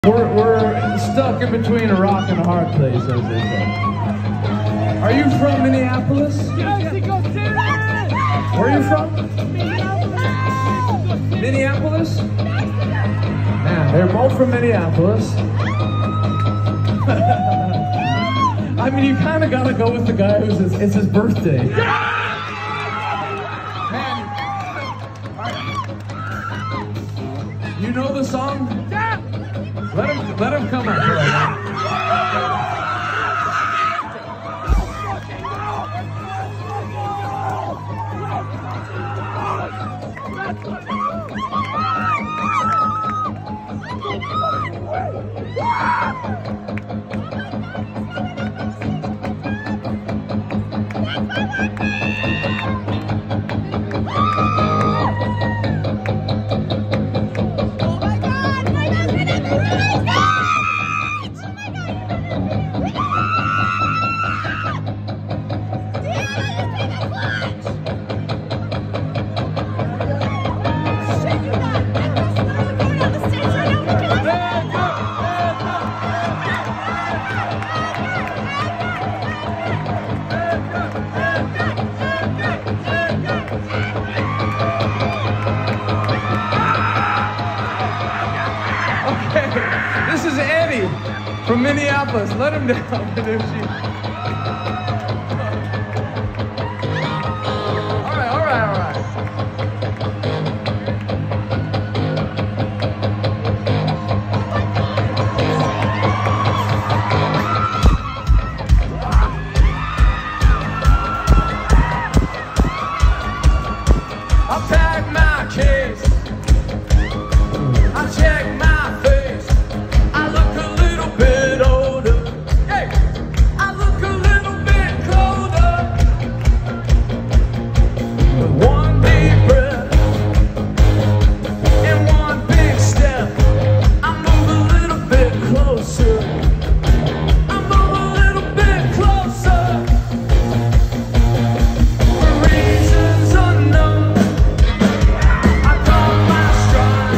We're stuck in between a rock and a hard place, as they say. Are you from Minneapolis? Where are you from? Minneapolis? Man, they're both from Minneapolis. I mean, you kind of got to go with the guy it's his birthday. Man, you know the song? Let him come out here right now. This is Eddie from Minneapolis. Let him down. All right. I'll pack my case. I'll check my face. I look a little bit older. Hey, I look a little bit colder. With one deep breath and one big step, I move a little bit closer. I move a little bit closer. For reasons unknown, I caught my stride.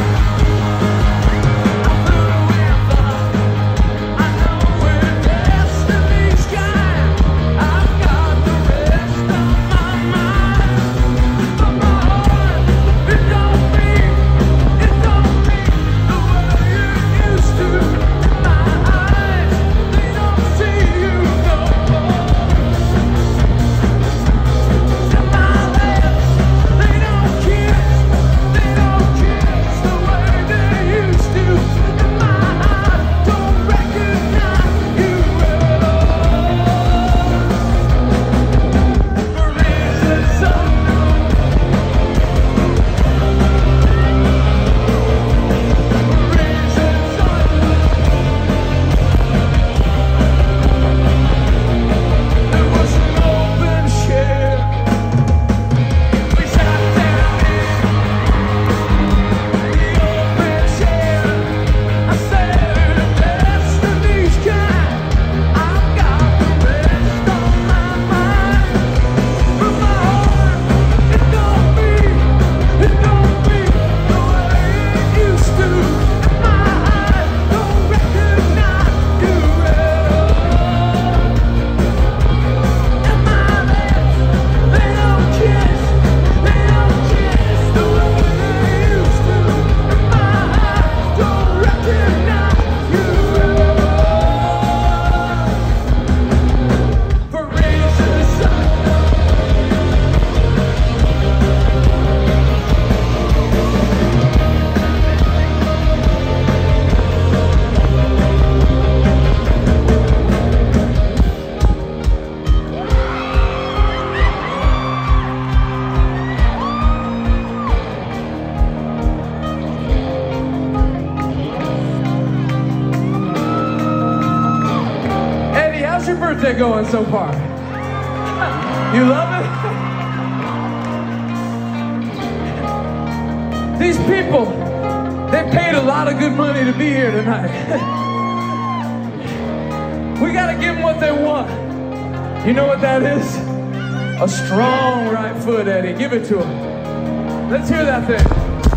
How's your birthday going so far? You love it? These people, they paid a lot of good money to be here tonight. We gotta give them what they want. You know what that is? A strong right foot, Eddie. Give it to them. Let's hear that thing.